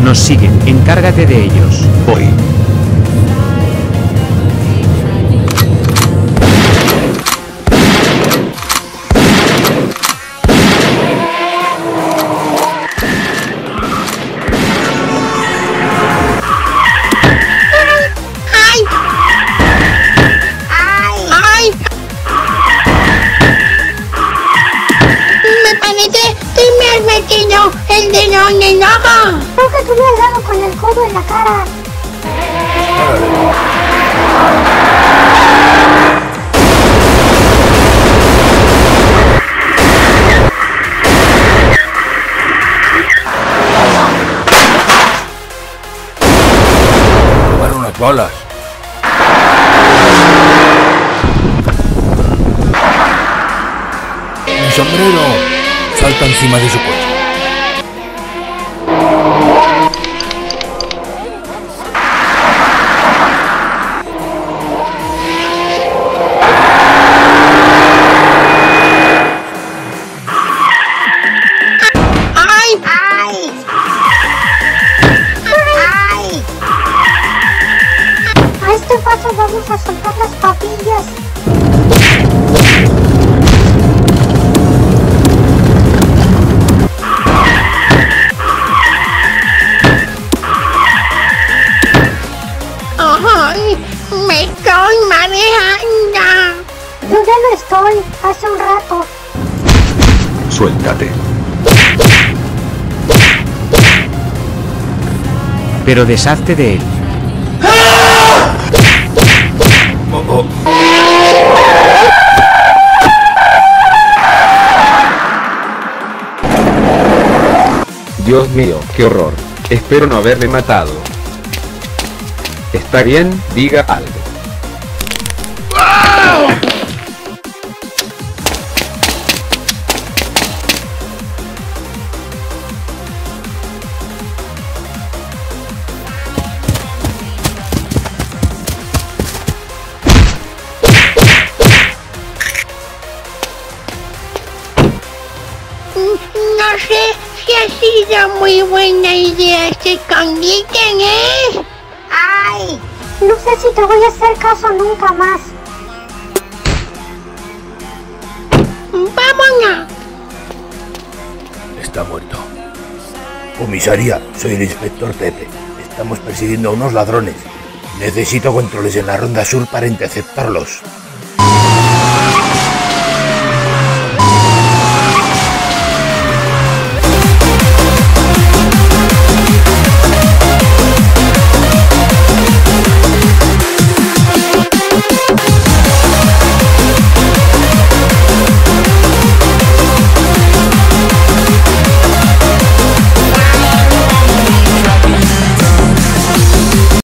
Nos siguen, encárgate de ellos. Voy. ¡El de Noga! Creo que tú me has dado con el codo en la cara. Para unas balas. ¡Mi sombrero! Salta encima de su coche. Vamos a soltar las papillas. ¡Ay! ¡Me estoy mareando! Yo ya no estoy, hace un rato. Suéltate. Pero deshazte de él. Dios mío, qué horror. Espero no haberle matado. ¿Está bien? Diga algo. No sé si ha sido muy buena idea este escondite, ¿eh? ¡Ay! No sé si te voy a hacer caso nunca más. ¡Vámonos! Está muerto. Comisaría, soy el inspector Pepe. Estamos persiguiendo a unos ladrones. Necesito controles en la ronda sur para interceptarlos.